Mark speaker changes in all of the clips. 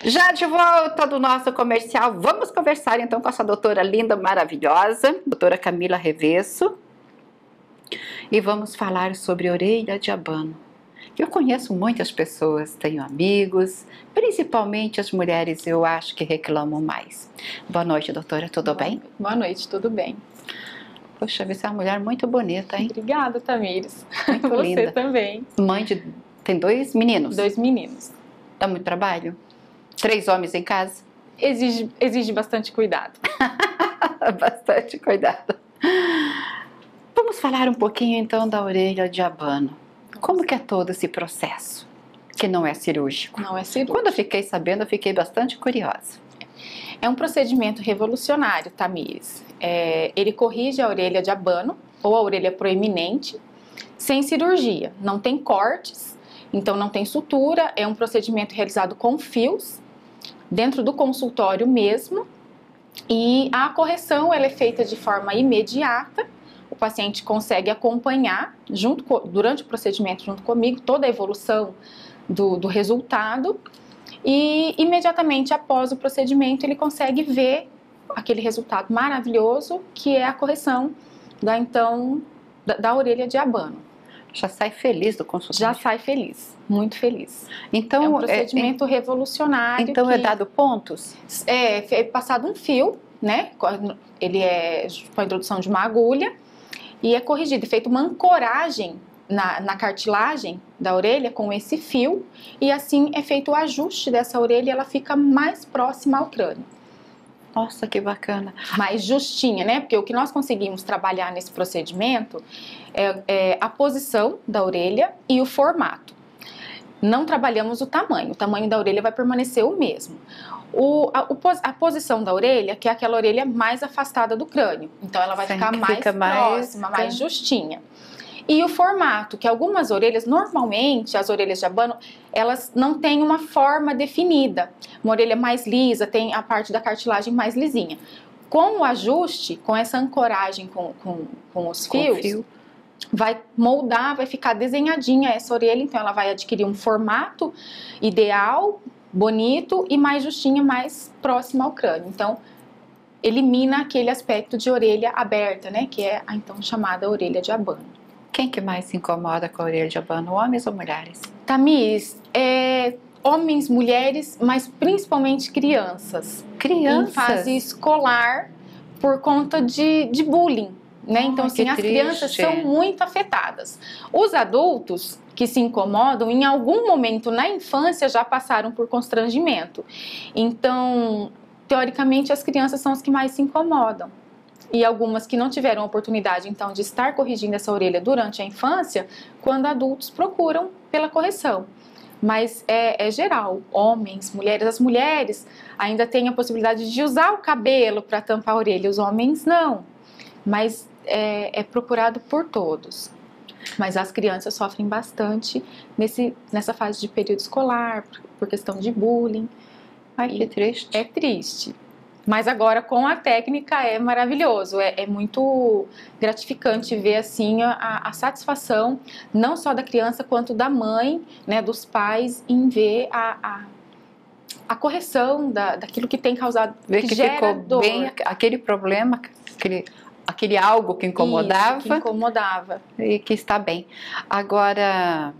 Speaker 1: Já de volta do nosso comercial, vamos conversar então com essa doutora linda, maravilhosa, doutora Camila Revesso, e vamos falar sobre orelha de abano. Eu conheço muitas pessoas, tenho amigos, principalmente as mulheres, eu acho que reclamam mais. Boa noite, doutora, tudo bem?
Speaker 2: Boa noite, tudo bem.
Speaker 1: Poxa, você é uma mulher muito bonita, hein?
Speaker 2: Obrigada, Tamires.
Speaker 1: Muito
Speaker 2: Você
Speaker 1: linda.
Speaker 2: também.
Speaker 1: Mãe de... tem 2 meninos?
Speaker 2: 2 meninos.
Speaker 1: Dá muito trabalho? 3 homens em casa?
Speaker 2: Exige bastante cuidado.
Speaker 1: Bastante cuidado. Vamos falar um pouquinho então da orelha de abano. Como que é todo esse processo? Que não é cirúrgico.
Speaker 2: Não é cirúrgico.
Speaker 1: Quando eu fiquei sabendo, eu fiquei bastante curiosa.
Speaker 2: É um procedimento revolucionário, Tamires. Ele corrige a orelha de abano ou a orelha proeminente sem cirurgia. Não tem cortes, então não tem sutura. É um procedimento realizado com fios, dentro do consultório mesmo. E a correção ela é feita de forma imediata. O paciente consegue acompanhar durante o procedimento junto comigo toda a evolução do resultado. E imediatamente após o procedimento ele consegue ver aquele resultado maravilhoso que é a correção da orelha de abano.
Speaker 1: Já sai feliz do consultório?
Speaker 2: Já sai feliz, muito feliz.
Speaker 1: Então,
Speaker 2: é um procedimento revolucionário.
Speaker 1: Então é dado pontos?
Speaker 2: É passado um fio, né? Ele é com a introdução de uma agulha e é corrigido, é feita uma ancoragem na cartilagem da orelha com esse fio e assim é feito o ajuste dessa orelha e ela fica mais próxima ao crânio.
Speaker 1: Nossa, que bacana.
Speaker 2: Mais justinha, né? Porque o que nós conseguimos trabalhar nesse procedimento é a posição da orelha e o formato. Não trabalhamos o tamanho da orelha vai permanecer o mesmo. A posição da orelha, que é aquela orelha mais afastada do crânio. Então ela vai ficar mais próxima, mais justinha. E o formato, que algumas orelhas, normalmente as orelhas de abano, elas não têm uma forma definida. Uma orelha mais lisa, tem a parte da cartilagem mais lisinha. Com o ajuste, com essa ancoragem com os fios, vai moldar, vai ficar desenhadinha essa orelha, então ela vai adquirir um formato ideal, bonito e mais justinha, mais próxima ao crânio. Então, elimina aquele aspecto de orelha aberta, né, que é a então chamada orelha de abano.
Speaker 1: Quem que mais se incomoda com a orelha de abano, homens ou mulheres?
Speaker 2: Tamires, homens, mulheres, mas principalmente crianças.
Speaker 1: Crianças?
Speaker 2: Em fase escolar, por conta de bullying, né? Então, assim, as crianças são muito afetadas. Os adultos que se incomodam, em algum momento na infância já passaram por constrangimento. Então, teoricamente, as crianças são as que mais se incomodam. E algumas que não tiveram a oportunidade, então, de estar corrigindo essa orelha durante a infância, quando adultos procuram pela correção. Mas é geral, homens, mulheres. As mulheres ainda têm a possibilidade de usar o cabelo para tampar a orelha, os homens não. Mas é procurado por todos. Mas as crianças sofrem bastante nessa fase de período escolar, por questão de bullying.
Speaker 1: Ai, que triste.
Speaker 2: É triste. Mas agora com a técnica é maravilhoso, é muito gratificante ver assim a satisfação não só da criança quanto da mãe, né, dos pais em ver a correção daquilo que tem causado,
Speaker 1: ver que
Speaker 2: gera
Speaker 1: ficou
Speaker 2: dor.
Speaker 1: Bem aquele problema, aquele algo que incomodava.
Speaker 2: Isso, que incomodava.
Speaker 1: E que está bem. Agora,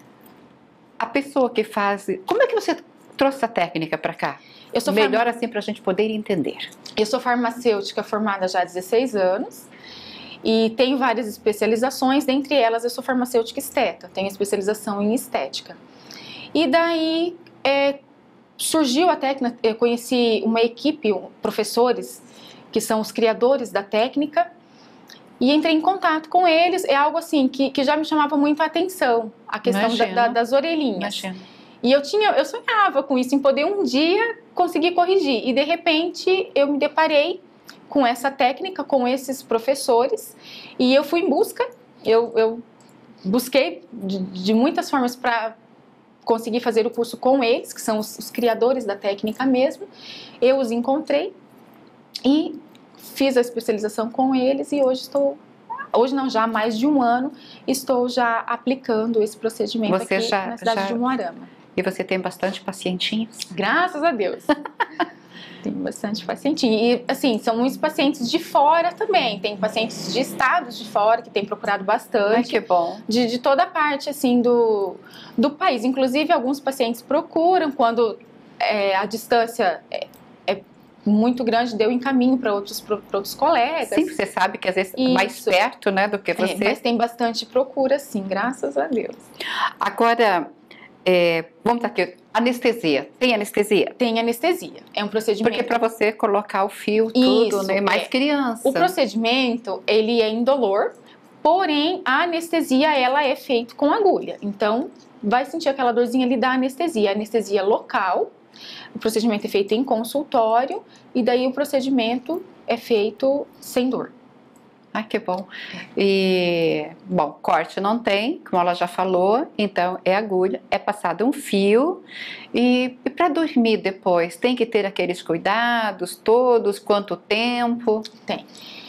Speaker 1: a pessoa que faz... Como é que você trouxe a técnica para cá? Melhor assim para a gente poder entender.
Speaker 2: Eu sou farmacêutica formada já há 16 anos e tenho várias especializações, dentre elas eu sou farmacêutica esteta, tenho especialização em estética. E daí surgiu a técnica, eu conheci uma equipe, professores, que são os criadores da técnica, e entrei em contato com eles, é algo assim que já me chamava muito a atenção, a questão das orelhinhas.
Speaker 1: Imagina.
Speaker 2: E eu sonhava com isso, em poder um dia conseguir corrigir. E de repente eu me deparei com essa técnica, com esses professores, e eu fui em busca, eu busquei de muitas formas para conseguir fazer o curso com eles, que são os criadores da técnica mesmo. Eu os encontrei e fiz a especialização com eles e hoje não, já há mais de um ano, estou já aplicando esse procedimento aqui na cidade de Umuarama.
Speaker 1: E você tem bastante pacientinhos?
Speaker 2: Graças a Deus. Tem bastante pacientinho. E, assim, são muitos pacientes de fora também. Tem pacientes de estados de fora que têm procurado bastante.
Speaker 1: Ai, que bom.
Speaker 2: De toda parte, assim, do país. Inclusive, alguns pacientes procuram quando a distância é muito grande, deu encaminho para outros colegas.
Speaker 1: Sim, você sabe que às vezes é mais perto, né, do que você.
Speaker 2: Mas tem bastante procura, sim, graças a Deus.
Speaker 1: Agora, vamos aqui, anestesia. Tem anestesia?
Speaker 2: Tem anestesia. É um procedimento.
Speaker 1: Porque para você colocar o fio, tudo, né? Mais criança.
Speaker 2: O procedimento, ele é indolor, porém, a anestesia, ela é feita com agulha. Então, vai sentir aquela dorzinha ali da anestesia. Anestesia local. O procedimento é feito em consultório e daí o procedimento é feito sem dor.
Speaker 1: Ai, que bom. E, bom, corte não tem, como ela já falou, então é agulha, é passado um fio e para dormir depois, tem que ter aqueles cuidados todos, quanto tempo?
Speaker 2: Tem.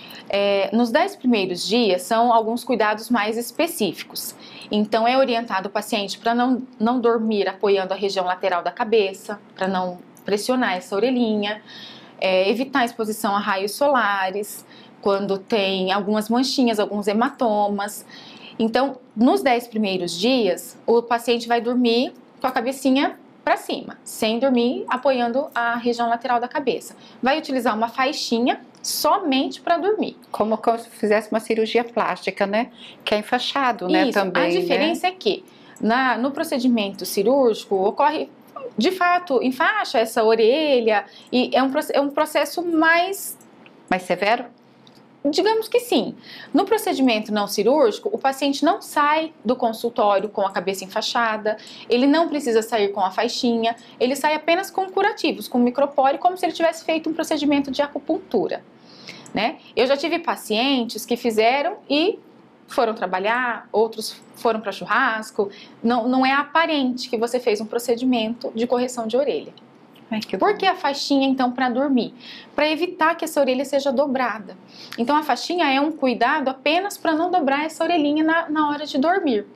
Speaker 2: Nos 10 primeiros dias são alguns cuidados mais específicos. Então é orientado o paciente para não dormir apoiando a região lateral da cabeça, para não pressionar essa orelhinha, evitar a exposição a raios solares, quando tem algumas manchinhas, alguns hematomas. Então, nos 10 primeiros dias, o paciente vai dormir com a cabecinha para cima, sem dormir apoiando a região lateral da cabeça. Vai utilizar uma faixinha somente para dormir.
Speaker 1: Como se fizesse uma cirurgia plástica, né? Que é enfaixado, né?
Speaker 2: Isso,
Speaker 1: também.
Speaker 2: A diferença é que no procedimento cirúrgico ocorre, de fato, enfaixa essa orelha e é um processo mais
Speaker 1: severo?
Speaker 2: Digamos que sim. No procedimento não cirúrgico, o paciente não sai do consultório com a cabeça enfaixada, ele não precisa sair com a faixinha, ele sai apenas com curativos, com micropore, como se ele tivesse feito um procedimento de acupuntura, né? Eu já tive pacientes que fizeram e foram trabalhar, outros foram para churrasco. Não é aparente que você fez um procedimento de correção de orelha. Por que a faixinha, então, para dormir? Para evitar que essa orelha seja dobrada. Então, a faixinha é um cuidado apenas para não dobrar essa orelhinha na hora de dormir.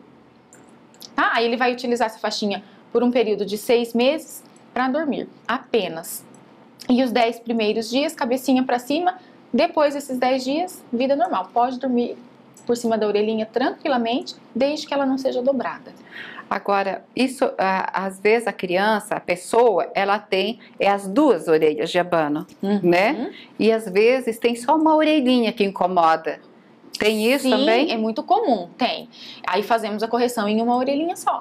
Speaker 2: Tá? Aí ele vai utilizar essa faixinha por um período de 6 meses para dormir, apenas. E os 10 primeiros dias, cabecinha para cima. Depois desses 10 dias, vida normal. Pode dormir por cima da orelhinha tranquilamente, desde que ela não seja dobrada.
Speaker 1: Agora, isso, às vezes a criança, a pessoa, ela tem as 2 orelhas de abano, né? E às vezes tem só uma orelhinha que incomoda. Tem isso também?
Speaker 2: Sim, é muito comum, tem. Aí fazemos a correção em uma orelhinha só.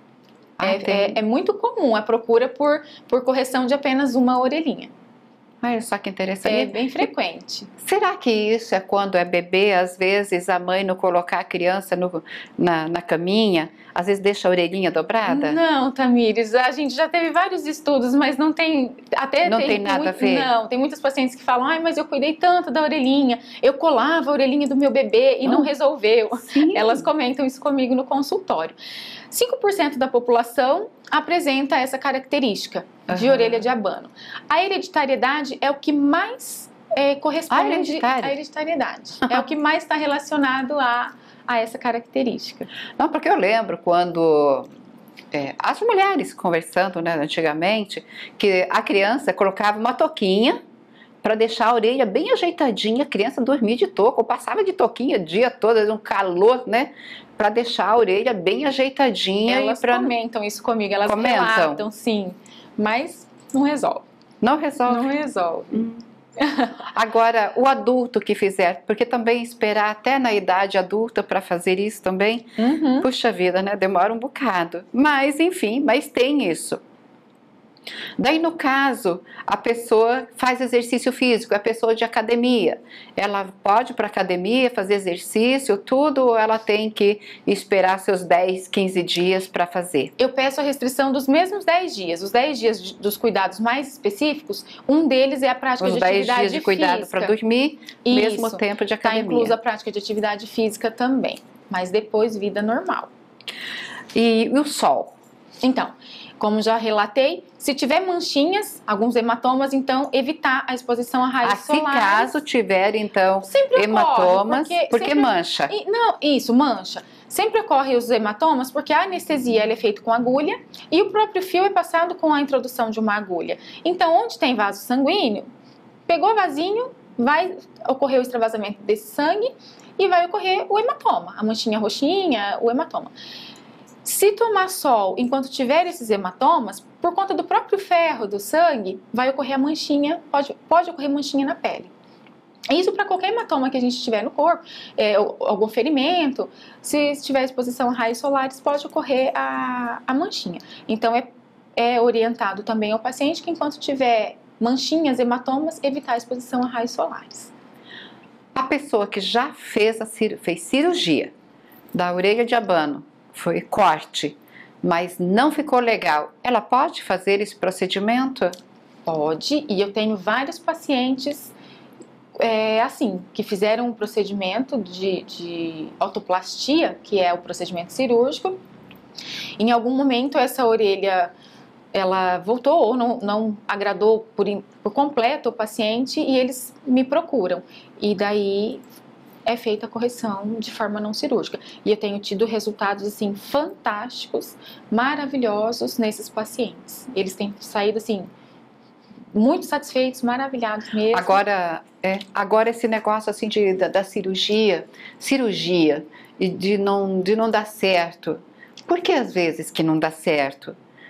Speaker 2: É muito comum a procura por correção de apenas uma orelhinha.
Speaker 1: Olha só que interessante.
Speaker 2: É bem frequente.
Speaker 1: Será que isso é quando é bebê, às vezes a mãe não colocar a criança na caminha, às vezes deixa a orelhinha dobrada?
Speaker 2: Não, Tamires, a gente já teve vários estudos, mas não tem...
Speaker 1: Não tem nada a ver?
Speaker 2: Não, tem muitas pacientes que falam, mas eu cuidei tanto da orelhinha, eu colava a orelhinha do meu bebê e não resolveu.
Speaker 1: Sim.
Speaker 2: Elas comentam isso comigo no consultório. 5% da população apresenta essa característica de orelha de abano. A hereditariedade é o que mais corresponde à hereditariedade. É o que mais está relacionado a essa característica.
Speaker 1: Não, porque eu lembro quando as mulheres conversando, né, antigamente, que a criança colocava uma touquinha para deixar a orelha bem ajeitadinha, a criança dormia de touca, ou passava de touquinha o dia todo, um calor, né? Para deixar a orelha bem ajeitadinha.
Speaker 2: Elas comentam isso comigo, elas relatam, sim, mas não resolve.
Speaker 1: Não resolve?
Speaker 2: Não resolve.
Speaker 1: Agora, o adulto que fizer, porque também esperar até na idade adulta para fazer isso também, puxa vida, né? Demora um bocado. Mas, enfim, mas tem isso. Daí, no caso, a pessoa faz exercício físico, a pessoa de academia, ela pode ir para a academia, fazer exercício, tudo, ou ela tem que esperar seus 10, 15 dias para fazer?
Speaker 2: Eu peço a restrição dos mesmos 10 dias, os 10 dias dos cuidados mais específicos, um deles é a prática de atividade física. Os 10 dias de cuidado
Speaker 1: para dormir, mesmo tempo de academia.
Speaker 2: Está inclusa a prática de atividade física também, mas depois vida normal.
Speaker 1: E o sol?
Speaker 2: Então, como já relatei, se tiver manchinhas, alguns hematomas, então evitar a exposição a raios solares.
Speaker 1: Se caso tiver, então, hematomas, porque mancha.
Speaker 2: Não, isso, mancha. Sempre ocorre os hematomas porque a anestesia ela é feita com agulha e o próprio fio é passado com a introdução de uma agulha. Então, onde tem vaso sanguíneo, pegou vasinho, vai ocorrer o extravasamento desse sangue e vai ocorrer o hematoma, a manchinha roxinha, o hematoma. Se tomar sol enquanto tiver esses hematomas, por conta do próprio ferro do sangue, vai ocorrer a manchinha, pode ocorrer manchinha na pele. Isso para qualquer hematoma que a gente tiver no corpo, algum ferimento, se tiver exposição a raios solares, pode ocorrer a manchinha. Então é orientado também ao paciente que enquanto tiver manchinhas, hematomas, evitar a exposição a raios solares.
Speaker 1: A pessoa que já fez cirurgia da orelha de abano, foi corte, mas não ficou legal, ela pode fazer esse procedimento?
Speaker 2: Pode, e eu tenho vários pacientes assim, que fizeram um procedimento de otoplastia, que é o procedimento cirúrgico. Em algum momento essa orelha ela voltou ou não agradou por completo o paciente e eles me procuram. E daí é feita a correção de forma não cirúrgica. E eu tenho tido resultados assim fantásticos, maravilhosos nesses pacientes. Eles têm saído assim muito satisfeitos, maravilhados mesmo.
Speaker 1: Agora esse negócio assim da cirurgia e de não dar certo. Por que às vezes que não dá certo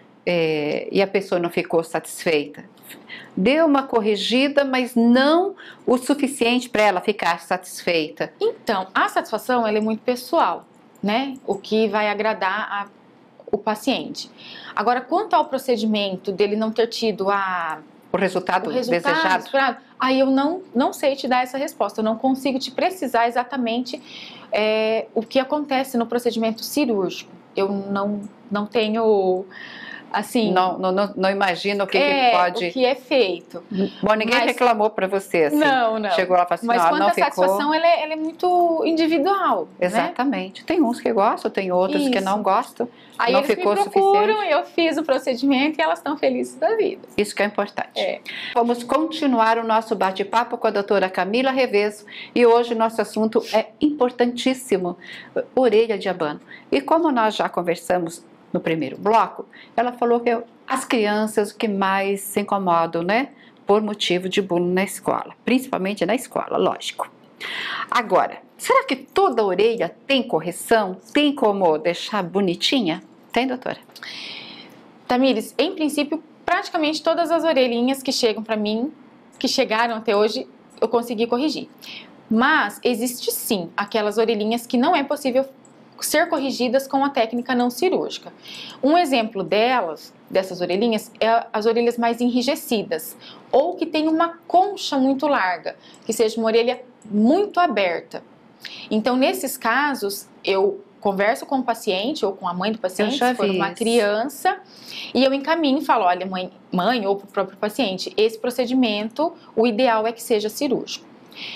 Speaker 1: e a pessoa não ficou satisfeita? Deu uma corrigida, mas não o suficiente para ela ficar satisfeita.
Speaker 2: Então, a satisfação ela é muito pessoal, né? O que vai agradar o paciente. Agora, quanto ao procedimento dele não ter tido
Speaker 1: o resultado desejado,
Speaker 2: esperado, aí eu não sei te dar essa resposta. Eu não consigo te precisar exatamente o que acontece no procedimento cirúrgico. Eu não tenho... Assim,
Speaker 1: não imagino o que pode...
Speaker 2: o que é feito.
Speaker 1: Bom, ninguém reclamou para você, assim.
Speaker 2: Não.
Speaker 1: Chegou lá e falou assim,
Speaker 2: mas quanto
Speaker 1: não
Speaker 2: à
Speaker 1: ficou...
Speaker 2: satisfação, ela é muito individual.
Speaker 1: Exatamente. Né? Tem uns que gostam, tem outros que não gostam.
Speaker 2: Aí
Speaker 1: não
Speaker 2: eles
Speaker 1: ficou
Speaker 2: me procuram,
Speaker 1: suficiente.
Speaker 2: eu fiz o procedimento e elas estão felizes da vida.
Speaker 1: Isso que é importante. Vamos continuar o nosso bate-papo com a doutora Camila Reveso e hoje nosso assunto é importantíssimo, orelha de abano. E como nós já conversamos no primeiro bloco, ela falou que as crianças o que mais se incomodam, né, por motivo de bullying na escola, principalmente na escola, lógico. Agora, será que toda orelha tem correção? Tem como deixar bonitinha? Tem, doutora?
Speaker 2: Tamires, em princípio, praticamente todas as orelhinhas que chegam para mim, que chegaram até hoje, eu consegui corrigir. Mas existe sim aquelas orelhinhas que não é possível ser corrigidas com a técnica não cirúrgica. Um exemplo dessas orelhinhas, é as orelhas mais enrijecidas, ou que tem uma concha muito larga, que seja uma orelha muito aberta. Então, nesses casos, eu converso com o paciente ou com a mãe do paciente, se for uma criança, e eu encaminho e falo, olha, mãe ou para o próprio paciente, esse procedimento, o ideal é que seja cirúrgico.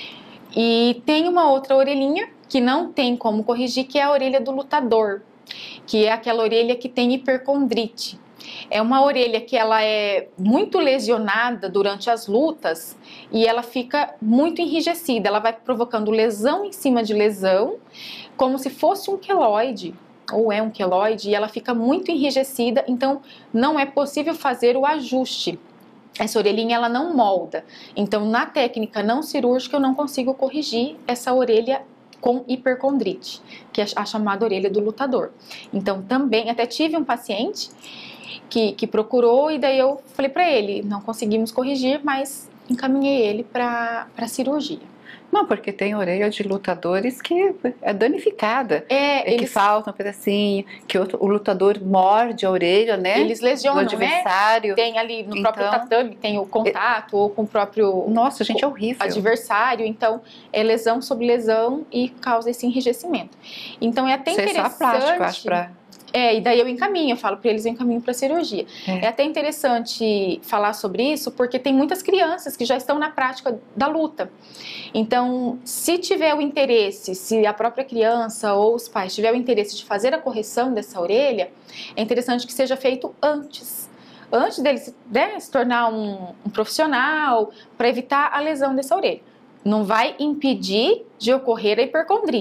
Speaker 2: E tem uma outra orelhinha que não tem como corrigir, que é a orelha do lutador, que é aquela orelha que tem hipercondrite. É uma orelha que ela é muito lesionada durante as lutas e ela fica muito enrijecida, ela vai provocando lesão em cima de lesão, como se fosse um queloide, ou é um queloide, e ela fica muito enrijecida, então não é possível fazer o ajuste. Essa orelhinha ela não molda, então na técnica não cirúrgica eu não consigo corrigir essa orelha com hipercondrite, que é a chamada orelha do lutador. Então também, até tive um paciente que procurou e daí eu falei para ele, não conseguimos corrigir, mas encaminhei ele para cirurgia.
Speaker 1: Não, porque tem orelha de lutadores que é danificada, que falta um pedacinho, que o lutador morde a orelha, né?
Speaker 2: Eles lesionam,
Speaker 1: do adversário.
Speaker 2: Né? Tem ali no próprio tatame, tem o contato ou com o próprio...
Speaker 1: Nossa, gente, é horrível.
Speaker 2: Adversário, então é lesão sobre lesão e causa esse enrijecimento. Então é até interessante...
Speaker 1: Isso é só plástico, acho, pra...
Speaker 2: e daí eu encaminho, eu falo para eles, eu encaminho para cirurgia. É até interessante falar sobre isso, porque tem muitas crianças que já estão na prática da luta. Então, se tiver o interesse, se a própria criança ou os pais tiver o interesse de fazer a correção dessa orelha, é interessante que seja feito antes dele se tornar um profissional, para evitar a lesão dessa orelha. Não vai impedir de ocorrer a hipercondrite.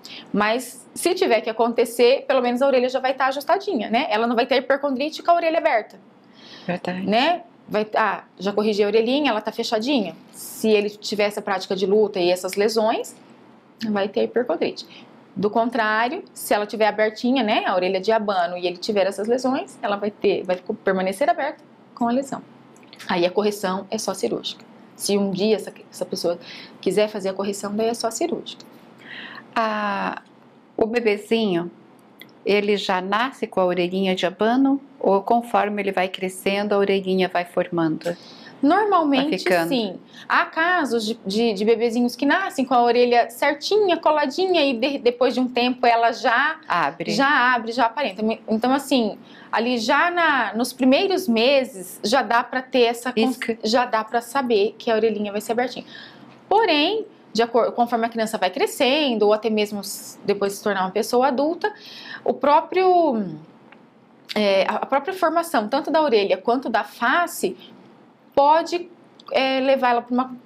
Speaker 2: Mas se tiver que acontecer, pelo menos a orelha já vai estar ajustadinha, né? Ela não vai ter hipercondrite com a orelha aberta.
Speaker 1: Verdade.
Speaker 2: Né? Já corrigi a orelhinha, ela tá fechadinha. Se ele tiver essa prática de luta e essas lesões, vai ter hipercondrite. Do contrário, se ela tiver abertinha, né, a orelha de abano, e ele tiver essas lesões, ela vai permanecer aberta com a lesão. Aí a correção é só cirúrgica. Se um dia essa pessoa quiser fazer a correção, daí é só cirúrgica.
Speaker 1: O bebezinho, ele já nasce com a orelhinha de abano ou conforme ele vai crescendo, a orelhinha vai formando?
Speaker 2: Normalmente, sim. Há casos de bebezinhos que nascem com a orelha certinha, coladinha, e depois de um tempo ela já abre, já aparenta. Então, assim, ali já nos primeiros meses já dá para ter já dá para saber que a orelhinha vai ser abertinha. Porém, conforme a criança vai crescendo, ou até mesmo depois de se tornar uma pessoa adulta, a própria formação, tanto da orelha quanto da face, pode levar ela para uma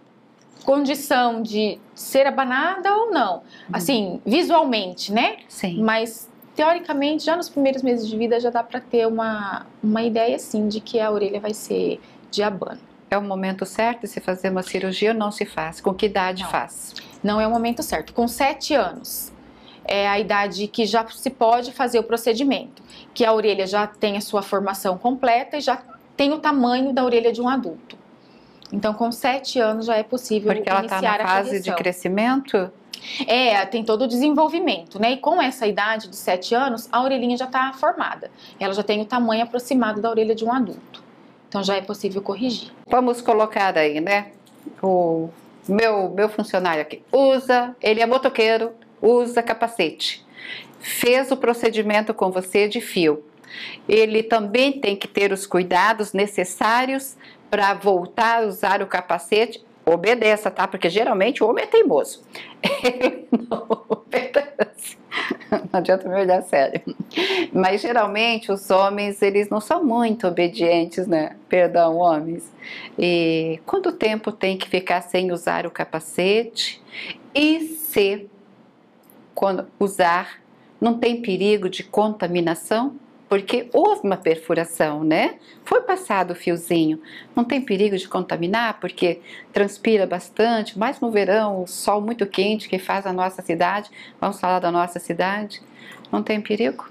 Speaker 2: condição de ser abanada ou não. Assim, visualmente, né?
Speaker 1: Sim.
Speaker 2: Mas, teoricamente, já nos primeiros meses de vida já dá para ter uma ideia, sim, de que a orelha vai ser de abano.
Speaker 1: É o momento certo de se fazer uma cirurgia ou não se faz? Com que idade faz?
Speaker 2: Não é o momento certo. Com 7 anos é a idade que já se pode fazer o procedimento. Que a orelha já tem a sua formação completa e já tem o tamanho da orelha de um adulto. Então, com 7 anos já é possível iniciar a correção.
Speaker 1: Porque ela está na fase de crescimento?
Speaker 2: Tem todo o desenvolvimento, né? E com essa idade de 7 anos, a orelhinha já está formada. Ela já tem o tamanho aproximado da orelha de um adulto. Então, já é possível corrigir.
Speaker 1: Vamos colocar aí, né? O meu funcionário aqui ele é motoqueiro, usa capacete. Fez o procedimento com você de fio. Ele também tem que ter os cuidados necessários para voltar a usar o capacete. Obedeça, tá? Porque geralmente o homem é teimoso. Ele não obedece. Não adianta me olhar sério. Mas geralmente os homens, eles não são muito obedientes, né? Perdão, homens. E quanto tempo tem que ficar sem usar o capacete? E se, quando usar, não tem perigo de contaminação? Porque houve uma perfuração, né? Foi passado o fiozinho. Não tem perigo de contaminar, porque transpira bastante, mais no verão, o sol muito quente que faz a nossa cidade. Vamos falar da nossa cidade. Não tem perigo?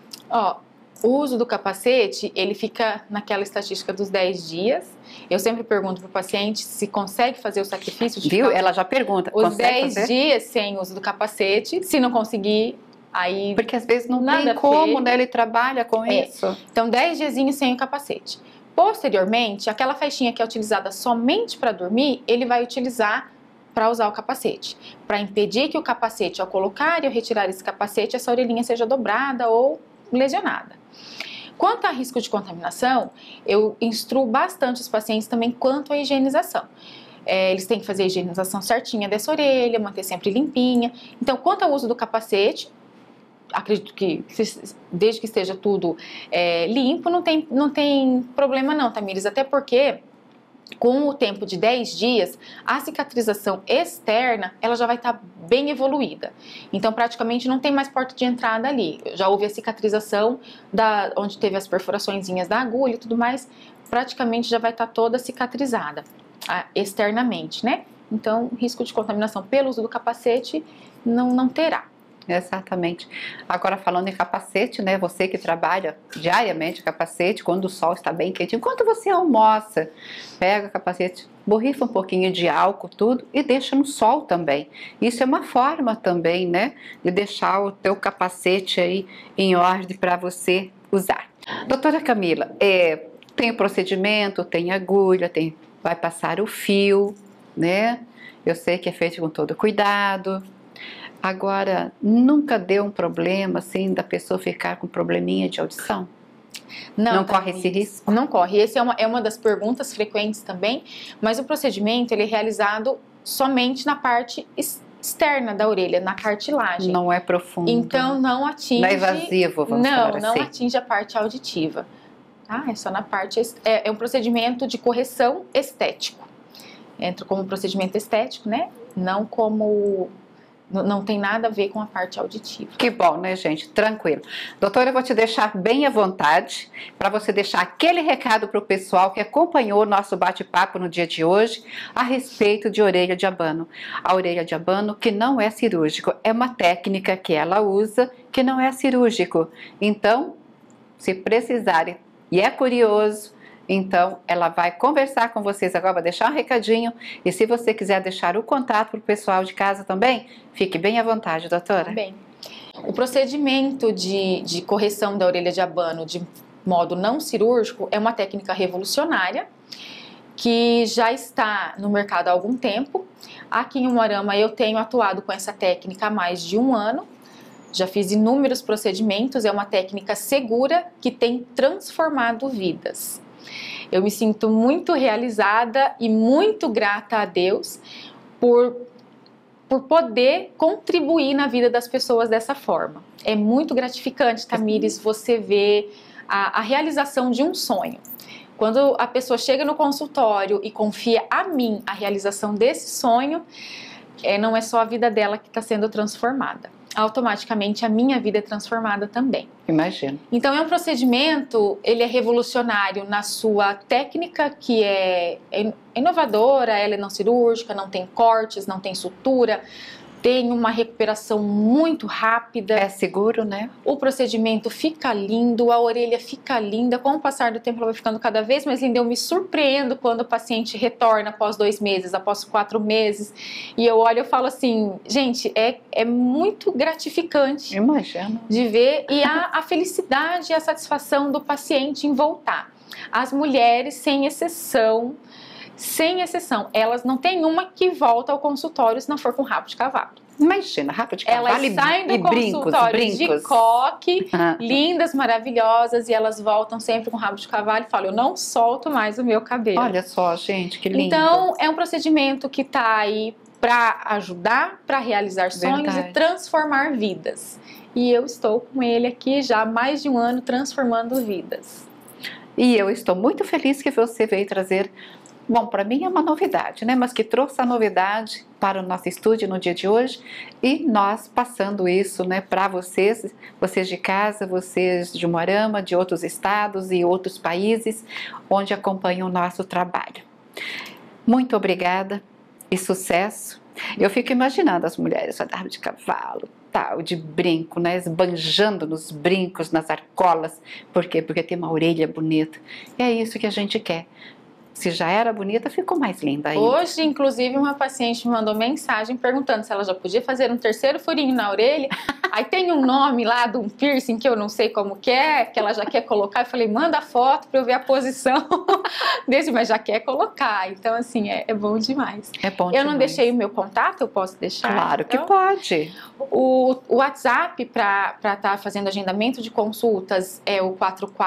Speaker 2: O uso do capacete, ele fica naquela estatística dos 10 dias. Eu sempre pergunto para o paciente se consegue fazer o sacrifício de
Speaker 1: Viu? Ela já pergunta.
Speaker 2: Os 10 dias sem uso do capacete. Se não conseguir, aí
Speaker 1: porque às vezes não tem como, né? Ele trabalha com isso.
Speaker 2: Então, 10 diazinhos sem o capacete. Posteriormente, aquela faixinha que é utilizada somente para dormir, ele vai utilizar para usar o capacete. Para impedir que o capacete, ao colocar e ao retirar esse capacete, essa orelhinha seja dobrada ou lesionada. Quanto a risco de contaminação, eu instruo bastante os pacientes também quanto à higienização. Eles têm que fazer a higienização certinha dessa orelha, manter sempre limpinha. Então, quanto ao uso do capacete, acredito que desde que esteja tudo limpo, não tem problema não, Tamires, até porque com o tempo de 10 dias, a cicatrização externa, ela já vai estar bem evoluída. Então, praticamente não tem mais porta de entrada ali. Já houve a cicatrização onde teve as perfuraçõezinhas da agulha e tudo mais, praticamente já vai estar toda cicatrizada externamente, né? Então, risco de contaminação pelo uso do capacete não terá.
Speaker 1: Exatamente. Agora falando em capacete, né? Você que trabalha diariamente capacete, quando o sol está bem quente, enquanto você almoça, pega o capacete, borrifa um pouquinho de álcool, tudo, e deixa no sol também. Isso é uma forma também, né? De deixar o teu capacete aí em ordem para você usar. Doutora Camila, tem o procedimento, tem agulha, vai passar o fio, né? Eu sei que é feito com todo cuidado. Agora, nunca deu um problema, assim, da pessoa ficar com probleminha de audição? Não corre esse risco?
Speaker 2: Não corre. Essa é uma das perguntas frequentes também, mas o procedimento ele é realizado somente na parte externa da orelha, na cartilagem.
Speaker 1: Não é profundo.
Speaker 2: Então, não atinge...
Speaker 1: Não é invasivo, vamos falar assim.
Speaker 2: Não atinge a parte auditiva. Tá? É só na parte... É um procedimento de correção estético. Entra como procedimento estético, né? Não como Não tem nada a ver com a parte auditiva.
Speaker 1: Que bom, né, gente? Tranquilo. Doutora, eu vou te deixar bem à vontade para você deixar aquele recado para o pessoal que acompanhou o nosso bate-papo no dia de hoje a respeito de orelha de abano. A orelha de abano que não é cirúrgico, é uma técnica que ela usa que não é cirúrgico. Então, se precisarem e é curioso, então ela vai conversar com vocês agora, vai deixar um recadinho, e se você quiser deixar o contato para o pessoal de casa também, fique bem à vontade, doutora.
Speaker 2: Bem, o procedimento de correção da orelha de abano de modo não cirúrgico é uma técnica revolucionária que já está no mercado há algum tempo. Aqui em Umuarama eu tenho atuado com essa técnica há mais de 1 ano. Já fiz inúmeros procedimentos, é uma técnica segura que tem transformado vidas. Eu me sinto muito realizada e muito grata a Deus por poder contribuir na vida das pessoas dessa forma. É muito gratificante, Tamires, você ver a realização de um sonho. Quando a pessoa chega no consultório e confia a mim a realização desse sonho, não é só a vida dela que está sendo transformada. Automaticamente a minha vida é transformada também.
Speaker 1: Imagino.
Speaker 2: Então é um procedimento, ele é revolucionário na sua técnica, que é inovadora, ela é não cirúrgica, não tem cortes, não tem sutura, tem uma recuperação muito rápida.
Speaker 1: É seguro, né?
Speaker 2: O procedimento fica lindo, a orelha fica linda, com o passar do tempo ela vai ficando cada vez mais linda. Eu me surpreendo quando o paciente retorna após 2 meses, após 4 meses, e eu olho e falo assim, gente, é muito gratificante.
Speaker 1: Imagino.
Speaker 2: De ver, e a felicidade e a satisfação do paciente em voltar. As mulheres, sem exceção, elas não tem uma que volta ao consultório se não for com rabo de cavalo.
Speaker 1: Imagina, rabo de cavalo.
Speaker 2: Elas saem do consultório de coque, lindas, maravilhosas, e elas voltam sempre com rabo de cavalo e falam, eu não solto mais o meu cabelo.
Speaker 1: Olha só, gente, que lindo.
Speaker 2: Então, é um procedimento que está aí para ajudar, para realizar sonhos e transformar vidas. E eu estou com ele aqui já há mais de 1 ano transformando vidas.
Speaker 1: E eu estou muito feliz que você veio trazer. Bom, para mim é uma novidade, né? Mas que trouxe a novidade para o nosso estúdio no dia de hoje e nós passando isso, né, para vocês de casa, vocês de Umuarama, de outros estados e outros países onde acompanham o nosso trabalho. Muito obrigada e sucesso. Eu fico imaginando as mulheres de rabo de cavalo, tal, de brinco, né, esbanjando nos brincos, nas argolas. Por quê? Porque tem uma orelha bonita. E é isso que a gente quer. Se já era bonita, ficou mais linda ainda.
Speaker 2: Hoje, inclusive, uma paciente me mandou mensagem perguntando se ela já podia fazer um 3º furinho na orelha. Aí tem um nome lá de um piercing que eu não sei como que ela já quer colocar. Eu falei, manda a foto para eu ver a posição desse, mas já quer colocar. Então, assim, é bom demais.
Speaker 1: É bom
Speaker 2: eu
Speaker 1: demais.
Speaker 2: não deixei o meu contato, eu posso deixar?
Speaker 1: Claro
Speaker 2: então,
Speaker 1: que pode.
Speaker 2: O WhatsApp para estar fazendo agendamento de consultas é o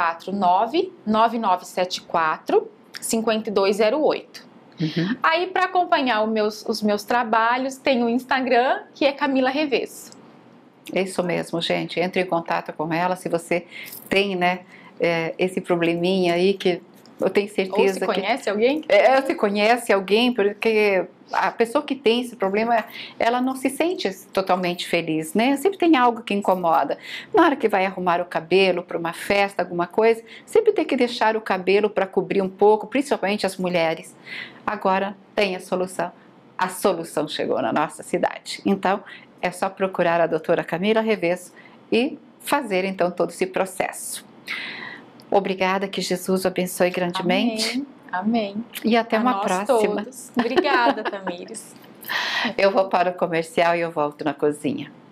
Speaker 2: 449-9974 5208. Aí, para acompanhar os meus trabalhos, tem o Instagram, que é Camila Revesso.
Speaker 1: Isso mesmo, gente. Entre em contato com ela se você tem, né, esse probleminha aí que eu tenho certeza que...
Speaker 2: Ou se conhece alguém?
Speaker 1: Se conhece alguém, porque a pessoa que tem esse problema, ela não se sente totalmente feliz, né? Sempre tem algo que incomoda. Na hora que vai arrumar o cabelo para uma festa, alguma coisa, sempre tem que deixar o cabelo para cobrir um pouco, principalmente as mulheres. Agora tem a solução. A solução chegou na nossa cidade. Então, é só procurar a doutora Camila Revesso e fazer então todo esse processo. Obrigada, que Jesus o abençoe grandemente.
Speaker 2: Amém.
Speaker 1: E até uma próxima.
Speaker 2: Todos. Obrigada, Tamires.
Speaker 1: Eu vou para o comercial e eu volto na cozinha.